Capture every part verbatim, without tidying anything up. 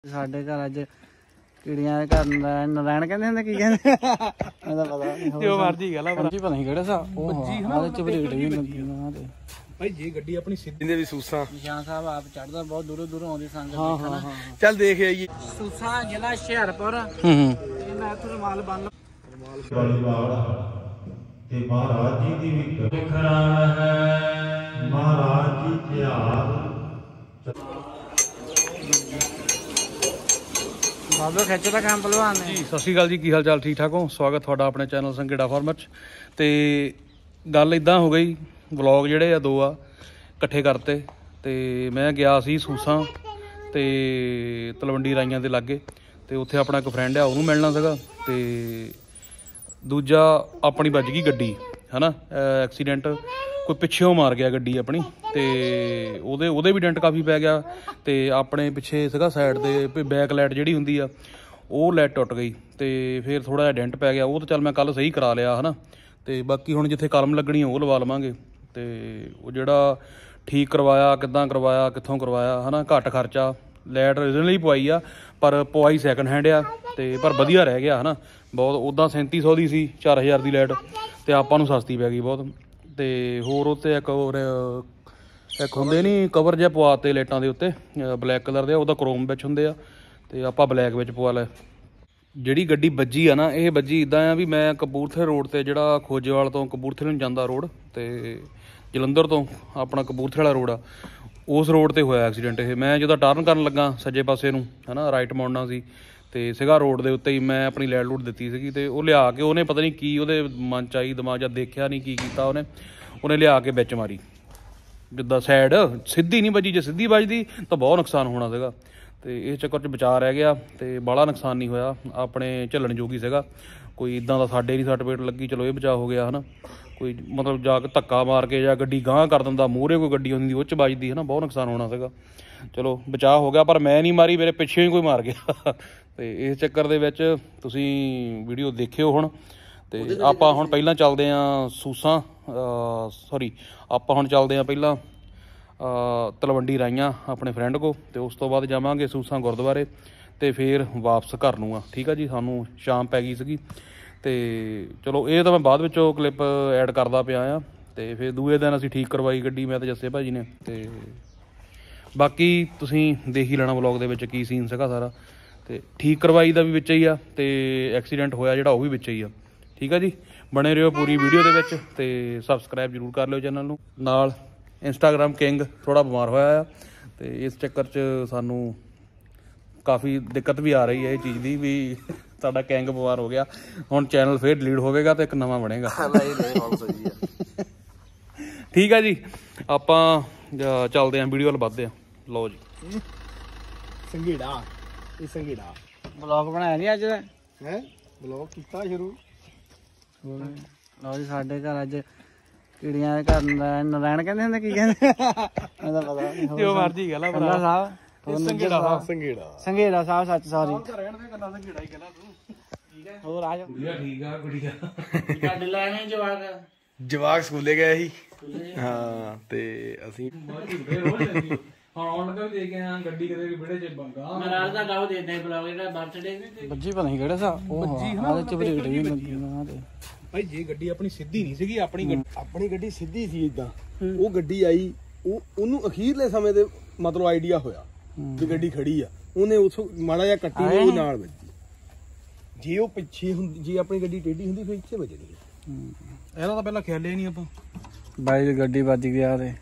ਸਾਡੇ ਘਰ ਅੱਜ ਕੀੜੀਆਂ ਦੇ ਘਰ ਨਰਾਇਣ ਕਹਿੰਦੇ ਹੁੰਦੇ ਕੀ ਕਹਿੰਦੇ ਇਹਦਾ ਪਤਾ ਨਹੀਂ ਜੋ ਮਰਜੀ ਗੱਲ ਆ ਪਰ ਪਤਾ ਨਹੀਂ ਕਿਹੜਾ ਸਾ ਉਹ ਆਦੇ ਚ ਬਰੀਡ ਵੀ ਲੱਗੀਆਂ ਤੇ ਭਾਈ ਜੇ ਗੱਡੀ ਆਪਣੀ ਸਿੱਧੀ ਦੇ ਵੀ ਸੂਸਾਂ ਨਿਸ਼ਾਨ ਸਾਹਿਬ ਆਪ ਚੜਦਾ ਬਹੁਤ ਦੂਰੋਂ ਦੂਰੋਂ ਆਉਂਦੀ ਸੰਗਤ ਹਾਂ ਹਾਂ ਹਾਂ ਚੱਲ ਦੇਖ ਆਈਏ ਸੂਸਾਂ ਜ਼ਿਲ੍ਹਾ ਹੁਸ਼ਿਆਰਪੁਰ ਹੂੰ ਹੂੰ ਇਹ ਮੈਂ ਇੱਥੋਂ ਰਮਾਲ ਬੰਨ ਤੇ ਮਹਾਰਾਜ ਜੀ ਦੀ ਵੀ ਵਿਖਰਾ ਹੈ ਮਹਾਰਾਜ ਜੀ ਤਿਆਰ ਬਾਬਾ ਖਿੱਚਦਾ ਕੰਮ ਪਹਿਲਵਾਨ ਨੇ ਜੀ। ਸਤਿ ਸ਼੍ਰੀ ਅਕਾਲ ਜੀ, ਕੀ ਹਾਲ ਚਾਲ? ਠੀਕ ਠਾਕ ਹੋ? ਸਵਾਗਤ ਤੁਹਾਡਾ ਆਪਣੇ ਚੈਨਲ ਸੰਘੇੜਾ ਫਾਰਮਰ 'ਚ। ਤੇ ਗੱਲ ਇਦਾਂ ਹੋ ਗਈ, ਵਲੌਗ ਜਿਹੜੇ ਆ ਦੋ ਆ ਇਕੱਠੇ ਕਰਤੇ। ਤੇ ਮੈਂ ਗਿਆ ਸੀ ਸੂਸਾਂ ਤੇ ਤਲਵੰਡੀ ਰਾਈਆਂ ਦੇ ਲਾਗੇ, ਤੇ ਉੱਥੇ ਆਪਣਾ ਇੱਕ ਫਰੈਂਡ ਆ, ਉਹਨੂੰ ਮਿਲਣਾ ਸੀਗਾ। ਤੇ ਦੂਜਾ ਆਪਣੀ ਵੱਜ ਗਈ ਗੱਡੀ ਹੈ ਨਾ, ਐਕਸੀਡੈਂਟ ਕੋਈ ਪਿੱਛੇੋਂ ਮਾਰ ਗਿਆ ਗੱਡੀ ਆਪਣੀ, ਤੇ ਉਹਦੇ ਉਹਦੇ ਵੀ ਡੈਂਟ ਕਾਫੀ ਪੈ ਗਿਆ। ਤੇ ਆਪਣੇ ਪਿੱਛੇ ਸੀਗਾ ਸਾਈਡ ਤੇ ਬੈਕ ਲਾਈਟ ਜਿਹੜੀ ਹੁੰਦੀ ਆ, ਉਹ ਲਾਈਟ ਟੁੱਟ ਗਈ, ਤੇ ਫਿਰ ਥੋੜਾ ਜਿਹਾ ਡੈਂਟ ਪੈ ਗਿਆ। ਉਹ ਤਾਂ ਚੱਲ ਮੈਂ ਕੱਲ ਸਹੀ ਕਰਾ ਲਿਆ ਹੈ ਨਾ। ਤੇ ਬਾਕੀ ਹੁਣ ਜਿੱਥੇ ਕਲਮ ਲੱਗਣੀ ਉਹ ਲਵਾ ਲਵਾਂਗੇ। ਤੇ ਉਹ ਜਿਹੜਾ ਠੀਕ ਕਰਵਾਇਆ, ਕਿੱਦਾਂ ਕਰਵਾਇਆ, ਕਿੱਥੋਂ ਕਰਵਾਇਆ ਹੈ ਨਾ, ਘੱਟ ਖਰਚਾ। ਲਾਈਟ ਰੀਜਨਲੀ ਪਵਾਈ ਆ, ਪਰ ਪਵਾਈ ਸੈਕਿੰਡ ਹੈਂਡ ਆ, ਤੇ ਪਰ ਵਧੀਆ ਰਹਿ ਗਿਆ ਹੈ ਨਾ ਬਹੁਤ। ਉੱਦਾਂ ਸੈਂਤੀ ਸੌ ਦੀ ਸੀ, ਚਾਰ ਹਜ਼ਾਰ ਦੀ ਲਾਈਟ, ਤੇ ਆਪਾਂ ਨੂੰ ਸਸਤੀ ਪੈ ਗਈ ਬਹੁਤ। ਤੇ ਹੋਰ ਉੱਤੇ ਇੱਕ ਹੋਰ ਇੱਕ ਹੁੰਦੇ ਨਹੀਂ ਕਵਰ ਜਿਹਾ ਪਵਾ ਤੇ ਲਾਈਟਾਂ ਦੇ ਉੱਤੇ, ਬਲੈਕ ਕਲਰ ਦੇ, ਉਹਦਾ ਕ੍ਰੋਮ ਵਿੱਚ ਹੁੰਦੇ ਆ, ਤੇ ਆਪਾਂ ਬਲੈਕ ਵਿੱਚ ਪਵਾ ਲਿਆ। ਜਿਹੜੀ ਗੱਡੀ ਵੱਜੀ ਆ ਨਾ, ਇਹ ਵੱਜੀ ਇੱਦਾਂ ਆ ਵੀ ਮੈਂ ਕਪੂਰਥਲੇ ਰੋਡ 'ਤੇ, ਜਿਹੜਾ ਖੋਜੇਵਾਲ ਤੋਂ ਕਪੂਰਥਲੇ ਨੂੰ ਜਾਂਦਾ ਰੋਡ, ਤੇ ਜਲੰਧਰ ਤੋਂ ਆਪਣਾ ਕਪੂਰਥਲੇ ਵਾਲਾ ਰੋਡ ਆ, ਉਸ ਰੋਡ 'ਤੇ ਹੋਇਆ ਐਕਸੀਡੈਂਟ। ਇਹ ਮੈਂ ਜਦੋਂ ਟਰਨ ਕਰਨ ਲੱਗਾ ਸੱਜੇ ਪਾਸੇ ਨੂੰ ਹੈ ਨਾ, ਰਾਈਟ ਮੋੜਨਾ ਸੀ, ਤੇ ਸੀਗਾ ਰੋਡ ਦੇ ਉੱਤੇ ਹੀ। ਮੈਂ ਆਪਣੀ ਲੈਟ ਲੂਟ ਦਿੱਤੀ ਸੀਗੀ, ਤੇ ਉਹ ਲਿਆ ਕੇ ਉਹਨੇ ਪਤਾ ਨਹੀਂ ਕੀ ਉਹਦੇ ਮਨ 'ਚ ਆਈ ਦਿਮਾਗ, ਜਾਂ ਦੇਖਿਆ ਨਹੀਂ ਕੀ ਕੀਤਾ ਉਹਨੇ ਉਹਨੇ ਲਿਆ ਕੇ ਵਿੱਚ ਮਾਰੀ। ਜਿੱਦਾਂ ਸਾਈਡ ਸਿੱਧੀ ਨਹੀਂ ਵੱਜੀ, ਜੇ ਸਿੱਧੀ ਵੱਜਦੀ ਤਾਂ ਬਹੁਤ ਨੁਕਸਾਨ ਹੋਣਾ ਸੀਗਾ। ਤੇ ਇਸ ਚੱਕਰ 'ਚ ਬਚਾ ਰਹਿ ਗਿਆ, ਤੇ ਬਾਹਲਾ ਨੁਕਸਾਨ ਨਹੀਂ ਹੋਇਆ, ਆਪਣੇ ਝੱਲਣ ਜੋਗੀ ਸੀਗਾ। ਕੋਈ ਇੱਦਾਂ ਦਾ ਸਾਡੇ ਨਹੀਂ ਸੱਟ ਪੇਟ ਲੱਗੀ, ਚਲੋ ਇਹ ਬਚਾਅ ਹੋ ਗਿਆ ਹੈ ਨਾ। ਕੋਈ ਮਤਲਬ ਜਾ ਕੇ ਧੱਕਾ ਮਾਰ ਕੇ ਜਾਂ ਗੱਡੀ ਗਾਂਹ ਕਰ ਦਿੰਦਾ, ਮੂਹਰੇ ਕੋਈ ਗੱਡੀ ਹੁੰਦੀ ਉਹ 'ਚ ਵੱਜਦੀ ਹੈ ਨਾ, ਬਹੁਤ ਨੁਕਸਾਨ ਹੋਣਾ ਸੀਗਾ। ਚਲੋ ਬਚਾਅ ਹੋ ਗਿਆ, ਪਰ ਮੈਂ ਨਹੀਂ ਮਾਰੀ, ਮੇਰੇ ਪਿੱਛੇ ਹੀ ਕੋਈ ਮਾਰ ਗਿਆ। ਤੇ ਇਸ ਚੱਕਰ ਦੇ ਵਿੱਚ ਤੁਸੀਂ ਵੀਡੀਓ ਦੇਖਿਓ ਹੁਣ। ਤੇ ਆਪਾਂ ਹੁਣ ਪਹਿਲਾਂ ਚੱਲਦੇ ਹਾਂ ਸੂਸਾਂ, ਸੌਰੀ ਆਪਾਂ ਹੁਣ ਚੱਲਦੇ ਹਾਂ ਪਹਿਲਾਂ ਤਲਵੰਡੀ ਰਾਈਆਂ ਆਪਣੇ ਫਰੈਂਡ ਕੋ, ਤੇ ਉਸ ਤੋਂ ਬਾਅਦ ਜਾਵਾਂਗੇ ਸੂਸਾਂ ਗੁਰਦੁਆਰੇ, ਤੇ ਫਿਰ ਵਾਪਸ ਘਰ ਨੂੰ ਆ। ਠੀਕ ਆ ਜੀ, ਸਾਨੂੰ ਸ਼ਾਮ ਪੈ ਗਈ ਸੀਗੀ। ਤੇ ਚਲੋ ਇਹ ਤਾਂ ਮੈਂ ਬਾਅਦ ਵਿੱਚੋਂ ਕਲਿੱਪ ਐਡ ਕਰਦਾ ਪਿਆ ਆ। ਤੇ ਫਿਰ ਦੂਏ ਦਿਨ ਅਸੀਂ ਠੀਕ ਕਰਵਾਈ ਗੱਡੀ, ਮੈਂ ਤੇ ਜੱਸੇ ਭਾਜੀ ਨੇ। ਤੇ ਬਾਕੀ ਤੁਸੀਂ ਦੇਖ ਹੀ ਲੈਣਾ ਵਲੌਗ ਦੇ ਵਿੱਚ ਕੀ ਸੀਨ ਸੀਗਾ ਸਾਰਾ। ਤੇ ਠੀਕ ਕਰਵਾਈ ਦਾ ਵੀ ਵਿੱਚ ਹੀ ਆ, ਤੇ ਐਕਸੀਡੈਂਟ ਹੋਇਆ ਜਿਹੜਾ ਉਹ ਵੀ ਵਿੱਚ ਹੀ ਆ। ਠੀਕ ਆ ਜੀ, ਬਣੇ ਰਹੋ ਪੂਰੀ ਵੀਡੀਓ ਦੇ ਵਿੱਚ, ਤੇ ਸਬਸਕ੍ਰਾਈਬ ਜ਼ਰੂਰ ਕਰ ਲਿਓ ਚੈਨਲ ਨੂੰ। ਨਾਲ ਇੰਸਟਾਗ੍ਰਾਮ ਕਿੰਗ ਥੋੜ੍ਹਾ ਬਿਮਾਰ ਹੋਇਆ ਆ, ਤੇ ਇਸ ਚੱਕਰ 'ਚ ਸਾਨੂੰ ਕਾਫੀ ਦਿੱਕਤ ਵੀ ਆ ਰਹੀ ਹੈ ਇਹ ਚੀਜ਼ ਦੀ, ਵੀ ਸਾਡਾ ਕਿੰਗ ਬਿਮਾਰ ਹੋ ਗਿਆ। ਹੁਣ ਚੈਨਲ ਫਿਰ ਡਿਲੀਟ ਹੋਵੇਗਾ ਤੇ ਇੱਕ ਨਵਾਂ ਬਣੇਗਾ। ਠੀਕ ਆ ਜੀ, ਆਪਾਂ ਚੱਲਦੇ ਹਾਂ ਵੀਡੀਓ ਵੱਲ ਵੱਧਦੇ ਹਾਂ। ਲਓ ਜੀ, ਸੰਘੇੜਾ ਇਹ ਸੰਘੇੜਾ ਬਲੌਗ ਬਣਾਇਆ ਨਹੀਂ ਅੱਜ ਹੈ, ਬਲੌਗ ਕੀਤਾ ਸ਼ੁਰੂ। ਲਓ ਜੀ, ਸਾਡੇ ਘਰ ਅੱਜ ਕੀੜੀਆਂ ਦੇ ਘਰ ਨਰਾਇਣ ਕਹਿੰਦੇ ਹੁੰਦੇ ਕੀ ਕਹਿੰਦੇ ਇਹਦਾ ਪਤਾ ਨਹੀਂ ਜੋ ਮਰਜੀ ਗੱਲ ਆ ਭਰਾ ਸਾਹਿਬ। ਸੰਘੇੜਾ ਸੰਘੇੜਾ ਸੰਘੇੜਾ ਸਾਹਿਬ, ਸੱਚ ਸੌਰੀ। ਸੰਘੇੜਾ ਹੀ ਕਹਿੰਦਾ ਤੂੰ। ਠੀਕ ਹੈ, ਹੋਰ ਆ ਜਾ। ਠੀਕ ਆ ਗੁੜੀਆ, ਕੱਢ ਲੈਣੇ ਜਵਾਕ ਜਵਾਕ ਸਕੂਲੇ ਗਏ ਸੀ। ਹਾਂ, ਤੇ ਅਸੀਂ ਹੁਣ ਆਉਣ ਲੱਗਾ ਵੀ ਦੇ ਕੇ ਆ ਗੱਡੀ, ਕਦੇ ਵੀ ਵਿਹੜੇ 'ਚ ਬੰਗਾ ਮਰਾਰ ਦਾ ਗਾਉ ਦੇ ਦੇ ਬਲੌਗ ਜਿਹੜਾ ਬਰਥਡੇ ਬੱਜੀ ਪਤਾ ਨਹੀਂ ਕਿਹੜਾ ਸਾ ਉਹ ਆਦੇ ਚ ਬਰੀਡ ਵੀ ਲੱਗੀਆਂ। ਤੇ ਭਾਈ ਜੇ ਗੱਡੀ ਆਪਣੀ ਸਿੱਧੀ ਨਹੀਂ ਸੀਗੀ, ਆਪਣੀ ਆਪਣੀ ਗੱਡੀ ਸਿੱਧੀ ਸੀ ਇਦਾਂ, ਉਹ ਗੱਡੀ ਆਈ, ਉਹ ਉਹਨੂੰ ਅਖੀਰਲੇ ਸਮੇਂ ਤੇ ਮਤਲਬ ਆਈਡੀਆ ਹੋਇਆ ਵੀ ਗੱਡੀ ਖੜੀ ਆ, ਉਹਨੇ ਉਸ ਮਾੜਾ ਜਿਹਾ ਕੱਟੀ ਨੇ ਉਹ ਨਾਲ ਵੱਜੀ। ਜੇ ਉਹ ਪਿੱਛੇ ਹੁੰਦੀ, ਜੇ ਆਪਣੀ ਗੱਡੀ ਟੇਢੀ ਹੁੰਦੀ ਫਿਰ ਇੱਥੇ ਵੱਜਣੀ। ਇਹਦਾ ਤਾਂ ਪਹਿਲਾਂ ਖਿਆਲ ਹੀ ਨਹੀਂ ਆਪਾਂ। ਬਾਈ ਦੀ ਗੱਡੀ ਵੱਜ ਗਿਆ, ਤੇ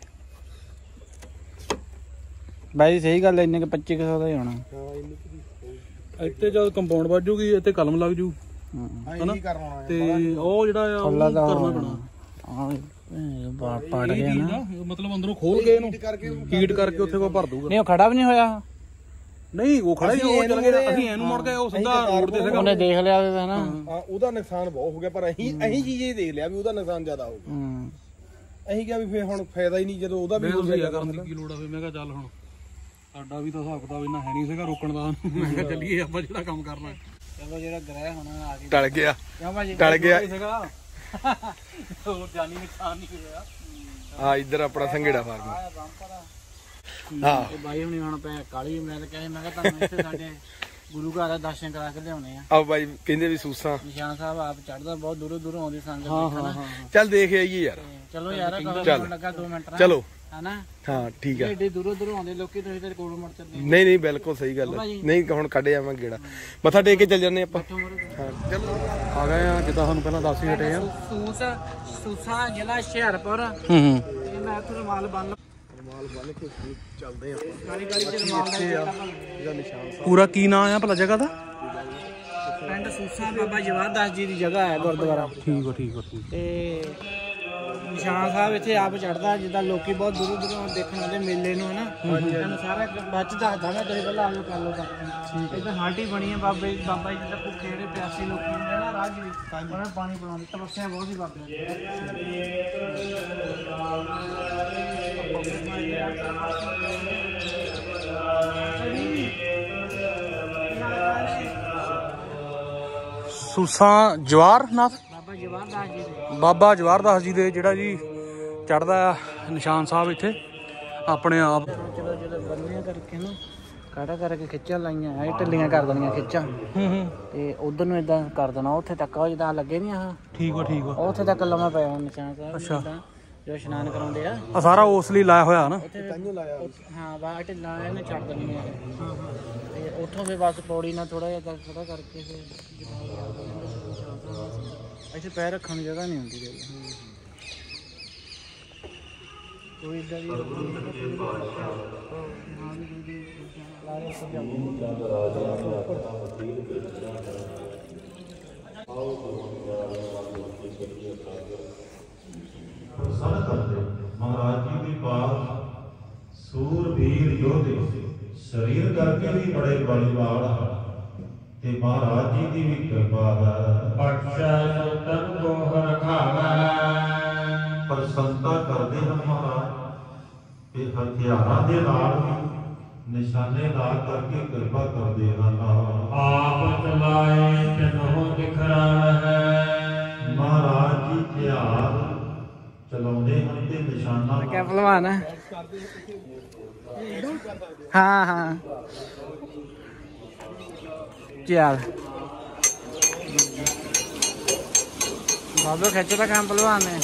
ਬਾਈ ਦੀ ਸਹੀ ਗੱਲ ਹੈ, ਇੰਨੇ ਕਿ ਪੱਚੀ ਕੁ ਸੌ ਦਾ ਹੀ ਹੋਣਾ। ਇੱਥੇ ਜਦ ਕੰਪਾਊਂਡ ਵੱਜੂਗੀ, ਇੱਥੇ ਕਲਮ ਲੱਗ ਜੂ ਹਨਾ, ਤੇ ਉਹ ਜਿਹੜਾ ਆ ਉਹ ਕਰਨਾ ਪੈਣਾ। ਹਾਂ ਪਾੜ ਗਿਆ ਨਾ, ਮਤਲਬ ਅੰਦਰੋਂ ਖੋਲ ਕੇ ਇਹਨੂੰ ਕੀਟ ਕਰਕੇ ਉੱਥੇ ਕੋ ਭਰ ਦੂਗਾ। ਨਹੀਂ ਉਹ ਖੜਾ ਵੀ ਨਹੀਂ ਹੋਇਆ। ਨਹੀਂ ਉਹ ਖੜਾ ਹੀ, ਉਹ ਚੱਲ ਗਿਆ, ਅਸੀਂ ਇਹਨੂੰ ਮੁੜ ਕੇ ਉਹ ਸਿੱਧਾ ਰੋਡ ਤੇ ਸੀਗਾ, ਉਹਨੇ ਦੇਖ ਲਿਆ ਵੀ ਹੈ ਨਾ। ਹਾਂ, ਉਹਦਾ ਨੁਕਸਾਨ ਬਹੁਤ ਹੋ ਗਿਆ, ਪਰ ਅਸੀਂ ਅਸੀਂ ਚੀਜ਼ ਇਹ ਦੇਖ ਲਿਆ ਵੀ ਉਹਦਾ ਨੁਕਸਾਨ ਜ਼ਿਆਦਾ ਹੋ ਗਿਆ। ਅਸੀਂ ਕਿਹਾ ਵੀ ਫਿਰ ਹੁਣ ਫਾਇਦਾ ਹੀ ਨਹੀਂ, ਜਦੋਂ ਉਹਦਾ ਵੀ ਕਰਨ ਦੀ ਕੀ ਲੋੜ ਆ। ਫਿਰ ਮੈਂ ਕਿਹਾ ਚੱਲ ਹੁਣ ਸਾਡਾ ਵੀ ਤਾਂ ਹਿਸਾਬ ਕਿਤਾਬ ਇੰਨਾ ਹੈ ਨਹੀਂ ਸੀਗਾ ਰੋਕਣ ਦਾ, ਮੈਂ ਕਿਹਾ ਚੱਲੀਏ ਆਪਾਂ ਜਿਹੜਾ ਕੰਮ ਕਰਨਾ। ਚਲੋ ਜਿਹੜਾ ਗ੍ਰਹਿ ਹੋਣਾ ਆ ਗਿਆ, ਟਲ ਗਿਆ, ਕਿਉਂ ਭਾਜੀ ਟਲ ਗਿਆ ਸੀਗਾ, ਹੋਰ ਜਾਨੀ ਨੁਕਸਾਨ ਨਹੀਂ ਹੋਇਆ। ਆ ਇੱਧਰ ਆਪਣਾ ਸੰਘੇੜਾ ਫਾਰਮ। ਹਾਂ ਇਹ ਬਾਈ ਹੁਣੀ ਹੁਣ ਪੈ ਕਾਲੀ ਮੈਂ ਤਾਂ ਕਹਿੰਦਾ ਮੈਂ ਕਿਹਾ ਤੁਹਾਨੂੰ ਇੱਥੇ ਸਾਡੇ ਗੁਰੂ ਘਰ ਦਾ ਦਰਸ਼ਨ ਕਰਾ ਕੇ ਲਿਆਉਣੇ ਆ। ਆ ਬਾਈ ਕਹਿੰਦੇ ਵੀ ਸੂਸਾਂ ਨਿਸ਼ਾਨ ਸਾਹਿਬ ਆਪ ਚੜਦਾ ਬਹੁਤ ਦੂਰੋਂ ਦੂਰੋਂ ਆਉਂਦੀ ਸੰਗਤ ਹਾਂ ਦੇਖਣਾ। ਹਾਂ ਚੱਲ ਦੇਖ ਆਈਏ ਯਾਰ। ਚਲੋ ਯਾਰ ਕਦੋਂ ਚੱਲ। ਲੱਗਾ ਦੋ ਮਿੰਟ ਚਲੋ ਹਨਾ। ਹਾਂ ਠੀਕ ਆ। ਏਡੇ ਦੂਰੋਂ ਦੂਰੋਂ ਆਉਂਦੇ ਲੋਕੀ ਤੁਸੀਂ ਤੇ ਕੋਲੋਂ ਮੜ ਚੱਲਦੇ ਨਹੀਂ ਨਹੀਂ ਬਿਲਕੁਲ ਸਹੀ ਗੱਲ ਹੈ। ਨਹੀਂ ਹੁਣ ਕੱਢ ਜਾਵਾਂ ਗੇੜਾ ਮੱਥਾ ਟੇਕ ਕੇ ਚੱਲ ਜੰਨੇ ਆਪਾਂ। ਹਾਂ ਚਲੋ ਆ ਗਏ ਆ ਜਿੱਦਾਂ ਤੁਹਾਨੂੰ ਪਹਿਲਾਂ ਦੱਸ ਹੀ ਹਟੇ ਆ। ਸੂਸਾ ਸੂਸਾ ਜ਼ਿਲ੍ਹਾ ਹੁਸ਼ਿਆਰਪੁਰ। ਹੂੰ ਹੂੰ ਇਹ ਮੈਂ ਇੱਥੇ ਰੁਮਾਲ ਬੰਨ ਮਾਲ ਬੰਨ ਕੇ ਚੱਲਦੇ ਆਪਾਂ। ਕਾਲੀ ਕਾਲੀ ਚ ਰੁਮਾਲ ਦਾ ਇਹਦਾ ਨਿਸ਼ਾਨ ਪੂਰਾ ਕੀ ਨਾਂ ਆ ਭਲਾ ਜਗ੍ਹਾ ਦਾ? ਪਿੰਡ ਸੂਸਾ ਬਾਬਾ ਜਵਾਹਰ ਦਾਸ ਜੀ ਦੀ ਜਗ੍ਹਾ ਹੈ ਗੁਰਦੁਆਰਾ। ਠੀਕ ਆ ਠੀਕ ਆ ਠੀਕ ਤੇ ਨਿਸ਼ਾਨ ਸਾਹਿਬ ਇੱਥੇ ਆਪ ਚੜਦਾ ਜਿੱਦਾਂ ਲੋਕੀ ਬਹੁਤ ਦੂਰੋਂ ਦੂਰੋਂ ਦੇਖਣ ਆਉਂਦੇ ਮੇਲੇ ਨੂੰ ਹਨਾ। ਤੁਹਾਨੂੰ ਸਾਰਾ ਬੱਚ ਦੱਸਦਾ ਮੈਂ ਤੁਸੀਂ ਪਹਿਲਾਂ ਆਲੂ ਕਰ ਲਓ ਠੀਕ। ਇੱਧਰ ਹਾਲਟੀ ਬਣੀ ਹੈ ਬਾਬੇ ਬਾਬਾ ਜੀ ਦਾ ਭੁੱਖੇ ਜਿਹੜੇ ਪਿਆਸੇ ਲੋਕੀ ਹੁੰਦੇ ਨਾ ਰਾਜ ਵੀ ਉਹਨਾਂ ਨੂੰ ਪਾਣੀ ਪਿਲਾਉਂਦੇ। ਤਪੱਸਿਆ ਬਹੁਤ ਹੀ ਬਾਬੇ ਸੂਸਾਂ ਜਵਾਹਰ ਨਾਥ ਬਾਬਾ ਜਵਾਹਰ ਦਾਸ ਜੀ ਦੇ ਬਾਬਾ ਜਵਾਹਰ ਦਾਸ ਜੀ ਦੇ ਜਿਹੜਾ ਜੀ ਚੜਦਾ ਨਿਸ਼ਾਨ ਸਾਹਿਬ ਇੱਥੇ ਆਪਣੇ ਆਪ। ਚਲੋ ਜਦੋਂ ਬੰਨਿਆ ਕਰਕੇ ਨਾ ਕਾੜਾ ਕਰਕੇ ਖਿੱਚਾਂ ਲਾਈਆਂ ਇਹ ਢਿੱਲੀਆਂ ਕਰ ਦੇਣੀਆਂ ਖਿੱਚਾਂ। ਹੂੰ ਹੂੰ ਤੇ ਉਧਰ ਨੂੰ ਇਦਾਂ ਕਰ ਦੇਣਾ ਉੱਥੇ ਤੱਕ ਉਹ ਜਿੱਦਾਂ ਲੱਗੇ ਨਹੀਂ ਆਹ ਠੀਕ ਆ ਠੀਕ ਆ। ਉੱਥੇ ਤੱਕ ਲੰਮਾ ਪਿਆ ਹੁਣ ਨਿਸ਼ਾਨ ਸਾਹਿਬ। ਅੱਛਾ। ਜੋ ਇਸ਼ਨਾਨ ਕਰਾਉਂਦੇ ਆ ਆ ਸਾਰਾ ਉਸ ਲਈ ਲਾਇਆ ਹੋਇਆ ਨਾ। ਉੱਥੇ ਹਾਂ ਬਾਹਰ ਢਿੱਲਾ ਇਹਨੇ ਛੱਡ ਦੇਣੀ ਹੈ। ਤੇ ਉੱਥੋਂ ਫਿਰ ਬਸ ਪੌੜੀ ਨਾਲ ਥੋੜਾ ਜਿਹਾ ਥੋੜਾ ਕਰਕੇ ਫਿਰ ਇੱਥੇ ਪੈਰ ਰੱਖਣ ਦੀ ਜਗ੍ਹਾ ਨਹੀਂ ਹੁੰਦੀ ਜੀ। ਕੋਈ ਇਦਾਂ ਦੀ ਪ੍ਰਸੰਨ ਕਰਦੇ ਮਹਾਰਾਜ ਜੀ ਦੀ ਬਾਤ ਸੂਰਬੀਰ ਯੋਧੇ ਸਰੀਰ ਕਰਕੇ ਵੀ ਬੜੇ ਬਲੀਵਾਨ ਤੇ ਮਹਾਰਾਜ ਜੀ ਦੀ ਵੀ ਕਿਰਪਾ ਹੈ। ਬਖਸ਼ੈ ਸੋ ਤਨ ਕੋ ਰਖਾਵੈ ਪ੍ਰਸੰਨਤਾ ਕਰਦੇ ਹਨ ਮਹਾਰਾਜ ਤੇ ਹਥਿਆਰਾਂ ਦੇ ਨਾਲ ਵੀ ਨਿਸ਼ਾਨੇ ਲਾ ਕਰਕੇ ਕਿਰਪਾ ਕਰਦੇ ਹਨ। ਆਪ ਚਲਾਏ ਤਨੋ ਦਿਖਰਾ ਹੈ ਮਹਾਰਾਜ ਜੀ ਹਥਿਆਰ ਚਲਾਉਂਦੇ ਹਨ ਤੇ ਨਿਸ਼ਾਨਾ ਕਿਆ ਭਲਵਾਨ ਹੈ। ਹਾਂ ਹਾਂ ਚੱਲ ਬਾਬਾ ਖਿੱਚਦਾ ਕੰਮ ਭਲਵਾਨ ਨੇ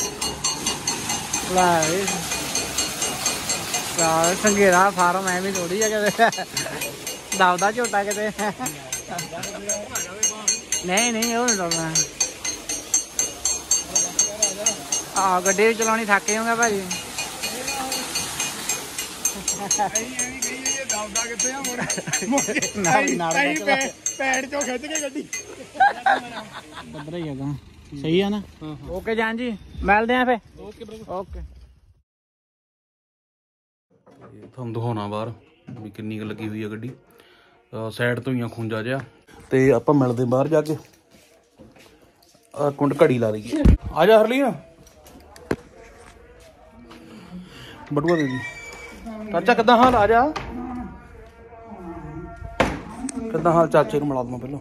ਲਾ ਇਹ ਸੰਗੇਰਾ ਫਾਰਮ ਐਵੇਂ ਥੋੜੀ ਆ ਕਿਤੇ ਦਬਦਾ ਝੋਟਾ ਕਿਤੇ। ਨਹੀਂ ਨਹੀਂ ਉਹ ਨਹੀਂ ਦਬਦਾ। ਆ ਗੱਡੀ ਵੀ ਚਲਾਉਣੀ ਥੱਕ ਜਾਊਗਾ ਭਾਜੀ। ਪੈੜ ਚੋਂ ਖਿੱਚ ਕੇ ਗੱਡੀ ਬੱਦਰਾ ਹੀ ਹੈਗਾ ਸਹੀ ਆ ਨਾ। ਓਕੇ ਜਾਨ ਜੀ ਮਿਲਦੇ ਆ ਫੇ। ਓਕੇ ਓਕੇ ਤੁਹਾਨੂੰ ਦਿਖਾਉਣਾ ਬਾਹਰ ਵੀ ਕਿੰਨੀ ਕੁ ਲੱਗੀ ਹੋਈ ਆ ਗੱਡੀ। ਸਾਈਡ ਤੋਂ ਹੀ ਆ ਖੁੰਝਾ ਜਿਹਾ ਤੇ ਆਪਾਂ ਮਿਲਦੇ ਬਾਹਰ ਜਾ ਕੇ। ਆ ਕੁੰਡ ਘੜੀ ਲਾ ਲਈਏ। ਆ ਜਾ ਹਰਲੀਨ ਬਟੂਆ ਦੇ ਦੀ। ਚਾਚਾ ਕਿੱਦਾਂ ਹਾਲ? ਆ ਜਾ। ਕਿੱਦਾਂ ਹਾਲ? ਚਾਚੇ ਨੂੰ ਮਿਲਾ ਦਵਾਂ ਪਹਿਲਾਂ।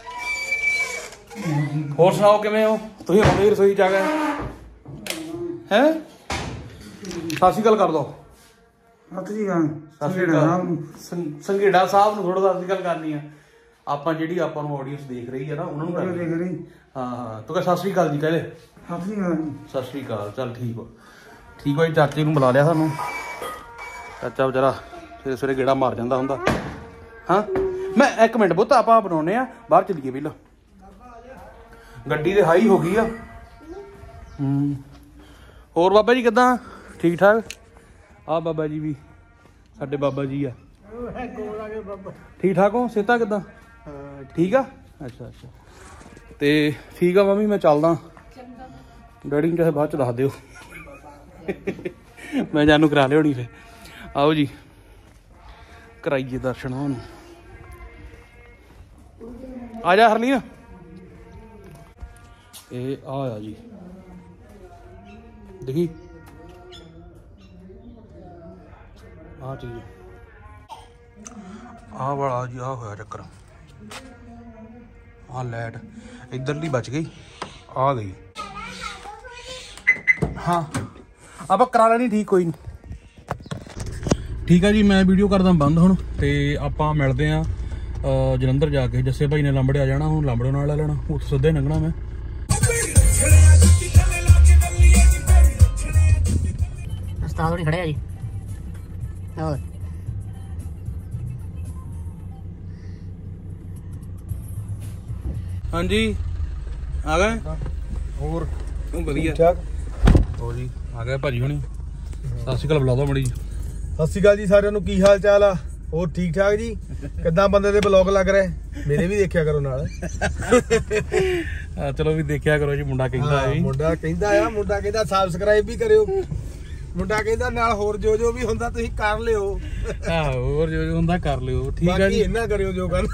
ਹੋਰ ਸੁਣਾਓ ਕਿਵੇਂ ਹੋ ਤੁਸੀਂ? ਹੁਣੇ ਰਸੋਈ ਚ ਆ ਗਏ ਹੈ? ਸਤਿ ਸ਼੍ਰੀ ਅਕਾਲ ਕਰ ਦੋ। ਸਤਿ ਸ਼੍ਰੀ ਅਕਾਲ। ਸਤਿ ਸ਼੍ਰੀ ਅਕਾਲ। ਸੰਘੇੜਾ ਸਾਹਿਬ ਨੂੰ ਥੋੜਾ ਸਤਿ ਸ਼੍ਰੀ ਅਕਾਲ ਕਰਨੀ ਆ ਆਪਾਂ। ਜਿਹੜੀ ਆਪਾਂ ਨੂੰ ਆਡੀਅנס ਦੇਖ ਰਹੀ ਹੈ ਨਾ ਉਹਨਾਂ ਨੂੰ ਦੇਖ ਰਹੀ। ਹਾਂ ਹਾਂ ਤੂੰ ਕਹ ਸਤਿ ਸ਼੍ਰੀ ਅਕਾਲ ਜੀ ਕਹਿ ਲੈ। ਸਤਿ ਸ਼੍ਰੀ ਅਕਾਲ। ਸਤਿ ਸ਼੍ਰੀ ਅਕਾਲ। ਚੱਲ ਠੀਕ ਹੋ ਠੀਕ ਹੋ ਜੀ। ਚਾਚੇ ਨੂੰ ਬੁਲਾ ਲਿਆ ਸਾਨੂੰ। ਚਾਚਾ ਵਿਚਾਰਾ ਸਵੇਰੇ ਸਵੇਰੇ ਗੇੜਾ ਮਾਰ ਜਾਂਦਾ ਹੁੰਦਾ। ਹਾਂ ਮੈਂ ਇੱਕ ਮਿੰਟ ਪੁੱਤ ਆਪਾਂ ਬਣਾਉਨੇ ਆ ਬਾਹਰ ਚੱਲੀਏ ਪਹਿਲਾਂ। ਗੱਡੀ ਤੇ ਹਾਈ ਹੋ ਗਈ ਆ। ਹੂੰ ਹੋਰ ਬਾਬਾ ਜੀ ਕਿੱਦਾਂ? ਠੀਕ ਠਾਕ? ਆ ਬਾਬਾ ਜੀ ਵੀ ਸਾਡੇ ਬਾਬਾ ਜੀ ਆ। ਠੀਕ ਠਾਕ ਹੋ? ਸਿਹਤਾਂ ਕਿੱਦਾਂ? ਠੀਕ ਆ। ਅੱਛਾ ਅੱਛਾ ਤੇ ਠੀਕ ਆ ਮੰਮੀ ਮੈਂ ਚੱਲਦਾ। ਡੈਡੀ ਨੂੰ ਚਾਹੇ ਬਾਅਦ ਚ ਦੱਸ ਦਿਓ। ਮੈਂ ਜਾਨੂੰ ਕਰਾ ਲਿਆਉਣੀ ਫਿਰ। ਆਓ ਜੀ ਕਰਾਈਏ ਦਰਸ਼ਨ ਉਹਨੂੰ। ਆ ਜਾ ਹਰਲੀਨ। ਇਹ ਆ ਆ ਜੀ ਦੇਖੀ ਆ ਚੀਜ਼ ਆਹ ਵਾਲਾ ਜੀ। ਆਹ ਹੋਇਆ ਚੱਕਰ। ਆਹ ਲਾਈਟ ਇੱਧਰਲੀ ਬਚ ਗਈ ਆ ਗਈ। ਹਾਂ ਆਪਾਂ ਕਰਾ ਲੈਣੀ ਠੀਕ ਕੋਈ ਨਹੀਂ। ਠੀਕ ਆ ਜੀ, ਮੈਂ ਵੀਡੀਓ ਕਰਦਾ ਬੰਦ ਹੁਣ ਤੇ ਆਪਾਂ ਮਿਲਦੇ ਆ ਜਲੰਧਰ ਜਾ ਕੇ। ਜੱਸੇ ਭਾਈ ਨੇ ਲਾਂਬੜੇ ਆ ਜਾਣਾ, ਹੁਣ ਲਾਂਬੜੇ ਨਾਲ ਲੈ ਲੈਣਾ, ਉੱਥੇ ਸਿੱਧੇ ਲੰਘਣਾ ਮੈਂ। ਉਸਤਾਦ ਹੋਣੀ ਖੜੇ ਆ ਜੀ। ਹੋਰ ਹਾਂਜੀ ਆ ਗਏ? ਹੋਰ ਵਧੀਆ ਠੀਕ ਹੋ ਜੀ, ਆ ਗਏ ਭਾਜੀ ਹੁਣੀ। ਸਤਿ ਸ਼੍ਰੀ ਅਕਾਲ ਬੁਲਾ ਦੋ ਮੜੀ। ਸਤਿ ਸ਼੍ਰੀ ਅਕਾਲ ਜੀ ਸਾਰਿਆਂ ਨੂੰ, ਕੀ ਹਾਲ ਚਾਲ ਆ? ਹੋਰ ਠੀਕ ਠਾਕ ਜੀ? ਕਿੱਦਾਂ ਬੰਦੇ ਦੇ ਬਲੌਗ ਲੱਗ ਰਹੇ? ਮੇਰੇ ਵੀ ਦੇਖਿਆ ਕਰੋ ਨਾਲ। ਚਲੋ ਵੀ ਦੇਖਿਆ ਕਰੋ ਜੀ, ਮੁੰਡਾ ਕਹਿੰਦਾ ਹੈ। ਮੁੰਡਾ ਕਹਿੰਦਾ ਆ, ਮੁੰਡਾ ਕਹਿੰਦਾ ਸਬਸਕ੍ਰਾਈਬ ਵੀ ਕਰਿਓ। ਮੁੰਡਾ ਕਹਿੰਦਾ ਨਾਲ ਹੋਰ ਜੋ ਜੋ ਵੀ ਹੁੰਦਾ ਤੁਸੀਂ ਕਰ ਲਿਓ। ਆਹੋ ਹੋਰ ਜੋ ਜੋ ਹੁੰਦਾ ਕਰ ਲਿਓ। ਠੀਕ ਆ ਜੀ, ਬਾਕੀ ਇਹਨਾਂ ਕਰਿਓ ਜੋ ਗੱਲ।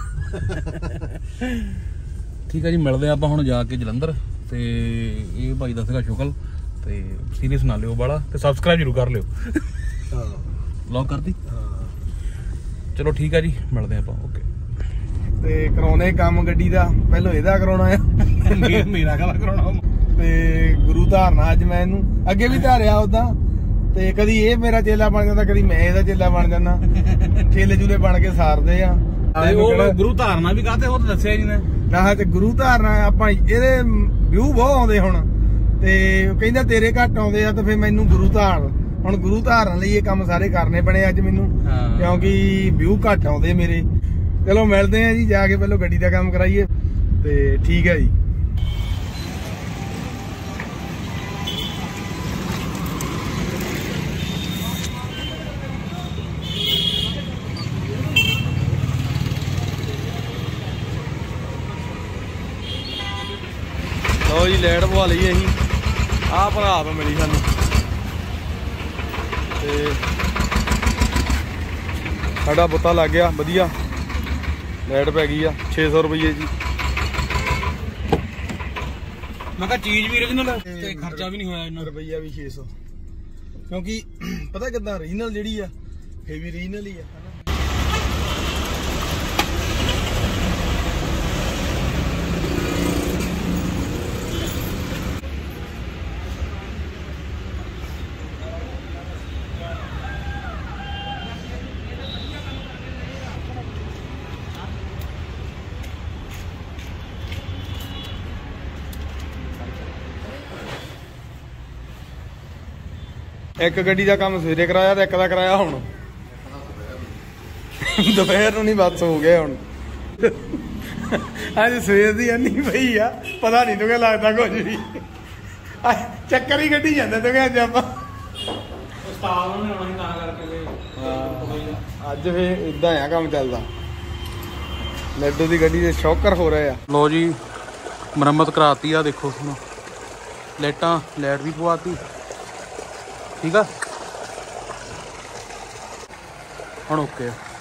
ਠੀਕ ਆ ਜੀ, ਮਿਲਦੇ ਆਪਾਂ ਹੁਣ ਜਾ ਕੇ ਜਲੰਧਰ। ਤੇ ਇਹ ਭਾਈ ਦਾ ਸੀਗਾ ਸ਼ੁਕਲ, ਤੇ ਸੀਰੀਅਸ ਨਾ ਲਿਓ ਬਾਲਾ, ਤੇ ਸਬਸਕ੍ਰਾਈਬ ਜ਼ਰੂਰ ਕਰ ਲਿਓ। ਹਾਂ ਵਲੌਗ ਕਰਦੀ। ਹਾਂ ਚਲੋ ਠੀਕ ਆ ਜੀ, ਮਿਲਦੇ ਆਪਾਂ। ਓਕੇ। ਤੇ ਕਰਾਉਣੇ ਕੰਮ ਗੱਡੀ ਦਾ, ਪਹਿਲਾਂ ਇਹਦਾ ਕਰਾਉਣਾ ਆ। ਮੇਰਾ ਕਾਲਾ ਕਰਾਉਣਾ। ਤੇ ਗੁਰੂ ਧਾਰਨਾ ਅੱਜ ਮੈਂ ਇਹਨੂੰ, ਅੱਗੇ ਵੀ ਧਾਰਿਆ ਉਦਾਂ, ਤੇ ਕਦੀ ਇਹ ਮੇਰਾ ਚੇਲਾ ਬਣ ਜਾਂਦਾ, ਕਦੀ ਮੈਂ ਇਹਦਾ ਚੇਲਾ ਬਣ ਜਾਂਦਾ। ਚੇਲੇ ਚੂਲੇ ਬਣ ਕੇ ਸਾਰਦੇ ਆ। ਉਹ ਗੁਰੂ ਧਾਰਨਾ ਵੀ ਕਾਹਤੇ, ਉਹ ਤਾਂ ਦੱਸਿਆ ਜੀ ਨੇ ਨਾ। ਤੇ ਗੁਰੂ ਧਾਰਨਾ ਆਪਾਂ, ਇਹਦੇ ਵਿਊ ਬਹੁਤ ਆਉਂਦੇ ਹੁਣ, ਤੇ ਕਹਿੰਦਾ ਤੇਰੇ ਘੱਟ ਆਉਂਦੇ ਆ, ਤੇ ਫਿਰ ਮੈਨੂੰ ਗੁਰੂ ਧਾਰ, ਹੁਣ ਗੁਰੂ ਧਾਰਨ ਲਈ ਇਹ ਕੰਮ ਸਾਰੇ ਕਰਨੇ ਪਣੇ ਅੱਜ ਮੈਨੂੰ, ਕਿਉਂਕਿ ਵਿਊ ਘੱਟ ਆਉਂਦੇ ਮੇਰੇ। ਚਲੋ ਮਿਲਦੇ ਆ ਜੀ ਜਾ ਕੇ, ਪਹਿਲਾਂ ਗੱਡੀ ਦਾ ਕੰਮ ਕਰਾਈਏ। ਤੇ ਠੀਕ ਹੈ ਜੀ। ਲਓ ਜੀ, ਲਾਈਟ ਪਵਾ ਲਈ ਅਸੀਂ। ਆਹ ਭਰਾ ਤੋਂ ਮਿਲੀ ਸਾਨੂੰ, ਤੇ ਸਾਡਾ ਬੁੱਤਾ ਲੱਗ ਗਿਆ ਵਧੀਆ। ਲਾਈਟ ਪੈ ਗਈ ਆ ਛੇ ਸੌ ਰੁਪਏ ਜੀ। ਮੈਂ ਕਿਹਾ ਚੀਜ਼ ਵੀ ਓਰੀਜਨਲ ਤੇ ਖਰਚਾ ਵੀ ਨਹੀਂ ਹੋਇਆ ਇੰਨਾ। ਰੁਪਈਆ ਵੀ ਛੇ ਸੌ, ਕਿਉਂਕਿ ਪਤਾ ਕਿੱਦਾਂ ਓਰੀਜਨਲ ਜਿਹੜੀ ਆ ਇਹ ਵੀ ਓਰੀਜਨਲ ਹੀ ਆ। ਇੱਕ ਗੱਡੀ ਦਾ ਕੰਮ ਸਵੇਰੇ ਕਰਾਇਆ ਤੇ ਇੱਕ ਦਾ ਕਰਾਇਆ ਹੁਣ ਦੁਪਹਿਰ ਨੂੰ। ਨਹੀਂ ਬਸ ਹੋ ਗਿਆ ਹੁਣ। ਅੱਜ ਸਵੇਰ ਦੀ ਇੰਨੀ ਪਈ ਆ, ਪਤਾ ਨਹੀਂ ਤੂੰ ਕਿਆ ਲੱਗਦਾ ਕੁਝ ਵੀ। ਚੱਕਰ ਹੀ ਕੱਢੀ ਜਾਂਦੇ ਤੂੰ ਕਿਹਾ ਅੱਜ ਆਪਾਂ। ਉਸਤਾਦ ਨੇ ਆਉਣਾ ਸੀ ਤਾਂ ਕਰਕੇ। ਅੱਜ ਫੇ ਇਦਾਂ ਆ ਕੰਮ ਚੱਲਦਾ। ਲੱਡੂ ਦੀ ਗੱਡੀ ਦੇ ਸ਼ੌਕਰ ਹੋ ਰਹੇ ਆ। ਲੋ ਜੀ, ਮੁਰੰਮਤ ਕਰਾਤੀ ਆ, ਦੇਖੋ ਹੁਣ ਲਾਈਟਾਂ, ਲਾਈਟ ਵੀ ਪਵਾਤੀ। ਠੀਕ ਆ ਹੁਣ ਓਕੇ ਆ।